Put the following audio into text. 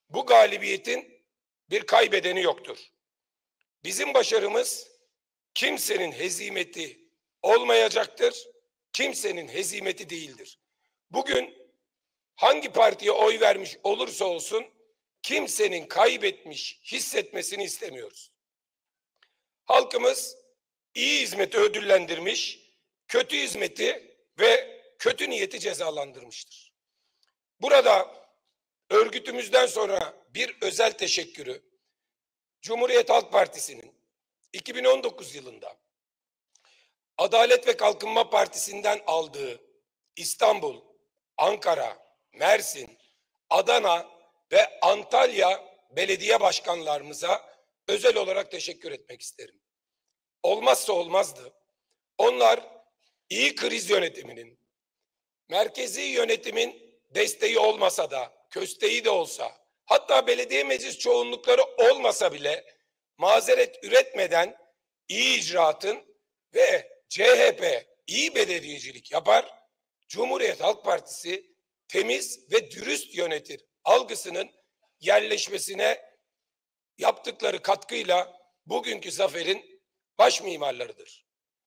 Bu galibiyetin bir kaybedeni yoktur. Bizim başarımız kimsenin hezimeti olmayacaktır, kimsenin hezimeti değildir. Bugün hangi partiye oy vermiş olursa olsun kimsenin kaybetmiş hissetmesini istemiyoruz. Halkımız iyi hizmeti ödüllendirmiş, kötü hizmeti ve kötü niyeti cezalandırmıştır. Burada örgütümüzden sonra bir özel teşekkürü Cumhuriyet Halk Partisi'nin 2019 yılında Adalet ve Kalkınma Partisi'nden aldığı İstanbul, Ankara, Mersin, Adana ve Antalya belediye başkanlarımıza özel olarak teşekkür etmek isterim. Olmazsa olmazdı. Onlar iyi kriz yönetiminin, merkezi yönetimin desteği olmasa da, kösteği de olsa, hatta belediye meclis çoğunlukları olmasa bile mazeret üretmeden iyi icraatın ve CHP iyi belediyecilik yapar, Cumhuriyet Halk Partisi temiz ve dürüst yönetir algısının yerleşmesine yaptıkları katkıyla bugünkü zaferin baş mimarlarıdır.